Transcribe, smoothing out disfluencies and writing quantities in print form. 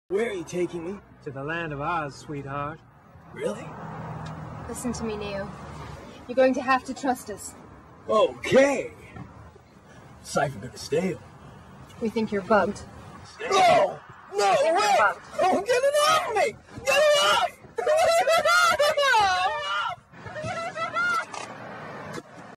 Where are you taking me? To the land of Oz, sweetheart. Really? Listen to me, Neo. You're going to have to trust us. Okay. Cypher gonna stay. We think you're bugged. No! No, wait! Don't get it out of me!